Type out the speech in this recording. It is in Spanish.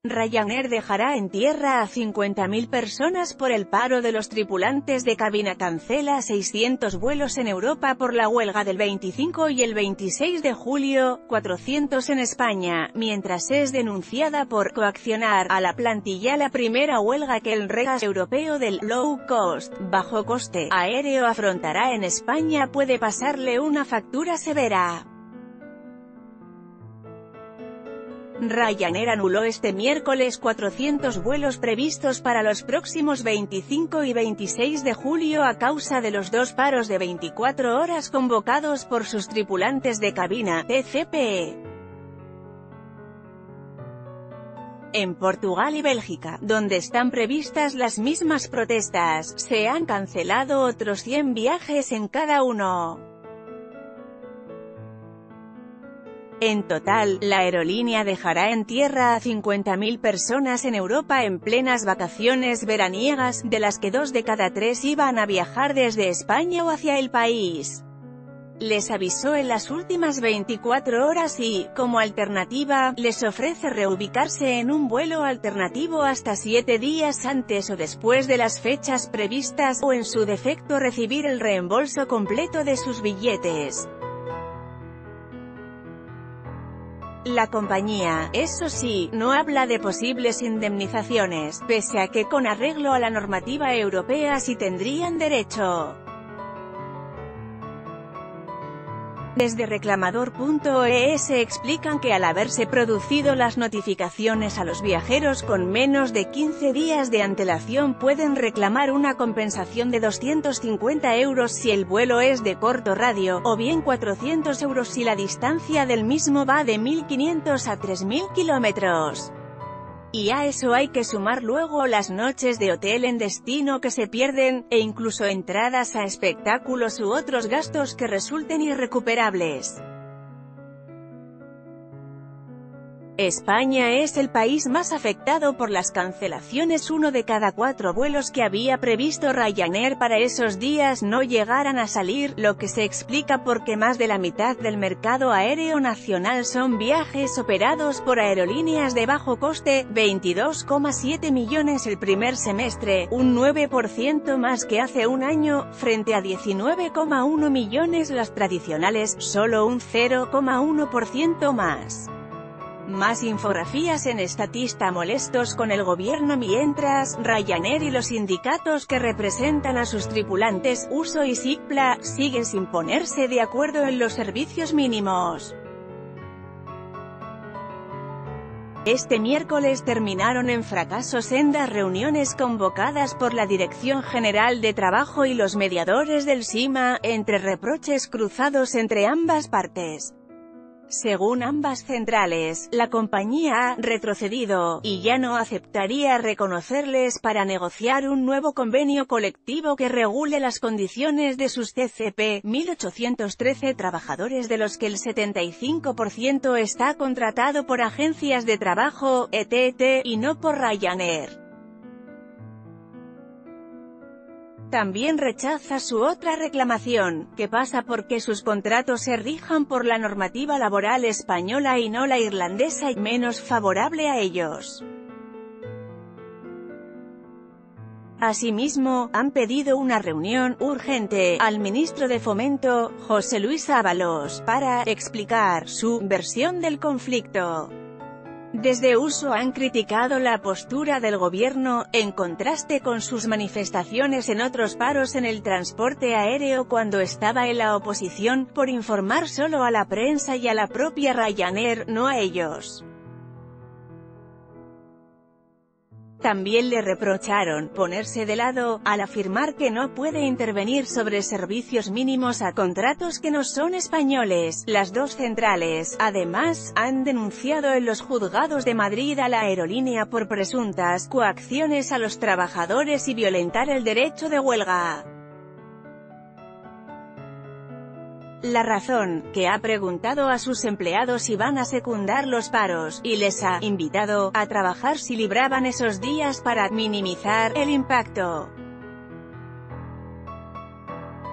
Ryanair dejará en tierra a 50.000 personas por el paro de los tripulantes de cabina. Cancela 600 vuelos en Europa por la huelga del 25 y el 26 de julio, 400 en España, mientras es denunciada por coaccionar a la plantilla. La primera huelga que el regas europeo del low cost, bajo coste, aéreo afrontará en España puede pasarle una factura severa. Ryanair anuló este miércoles 400 vuelos previstos para los próximos 25 y 26 de julio a causa de los dos paros de 24 horas convocados por sus tripulantes de cabina, TCP. En Portugal y Bélgica, donde están previstas las mismas protestas, se han cancelado otros 100 viajes en cada uno. En total, la aerolínea dejará en tierra a 50.000 personas en Europa en plenas vacaciones veraniegas, de las que 2 de cada 3 iban a viajar desde España o hacia el país. Les avisó en las últimas 24 horas y, como alternativa, les ofrece reubicarse en un vuelo alternativo hasta 7 días antes o después de las fechas previstas, o en su defecto recibir el reembolso completo de sus billetes. La compañía, eso sí, no habla de posibles indemnizaciones, pese a que con arreglo a la normativa europea sí tendrían derecho. Desde reclamador.es explican que al haberse producido las notificaciones a los viajeros con menos de 15 días de antelación pueden reclamar una compensación de 250 € si el vuelo es de corto radio, o bien 400 € si la distancia del mismo va de 1.500 a 3.000 kilómetros. Y a eso hay que sumar luego las noches de hotel en destino que se pierden, e incluso entradas a espectáculos u otros gastos que resulten irrecuperables. España es el país más afectado por las cancelaciones. 1 de cada 4 vuelos que había previsto Ryanair para esos días no llegaran a salir, lo que se explica porque más de la mitad del mercado aéreo nacional son viajes operados por aerolíneas de bajo coste, 22,7 millones el primer semestre, un 9% más que hace un año, frente a 19,1 millones las tradicionales, solo un 0,1% más. Más infografías en Statista. Molestos con el gobierno mientras Ryanair y los sindicatos que representan a sus tripulantes, USO y SICPLA, siguen sin ponerse de acuerdo en los servicios mínimos. Este miércoles terminaron en fracaso sendas reuniones convocadas por la Dirección General de Trabajo y los mediadores del SIMA, entre reproches cruzados entre ambas partes. Según ambas centrales, la compañía ha retrocedido, y ya no aceptaría reconocerles para negociar un nuevo convenio colectivo que regule las condiciones de sus CCP, 1.813 trabajadores de los que el 75% está contratado por agencias de trabajo, ETT, y no por Ryanair. También rechaza su otra reclamación, que pasa porque sus contratos se rijan por la normativa laboral española y no la irlandesa, y menos favorable a ellos. Asimismo, han pedido una reunión urgente al ministro de Fomento, José Luis Ábalos, para explicar su versión del conflicto. Desde USO han criticado la postura del gobierno, en contraste con sus manifestaciones en otros paros en el transporte aéreo cuando estaba en la oposición, por informar solo a la prensa y a la propia Ryanair, no a ellos. También le reprocharon ponerse de lado, al afirmar que no puede intervenir sobre servicios mínimos a contratos que no son españoles. Las dos centrales, además, han denunciado en los juzgados de Madrid a la aerolínea por presuntas coacciones a los trabajadores y violentar el derecho de huelga. La Razón, que ha preguntado a sus empleados si van a secundar los paros, y les ha invitado a trabajar si libraban esos días para minimizar el impacto.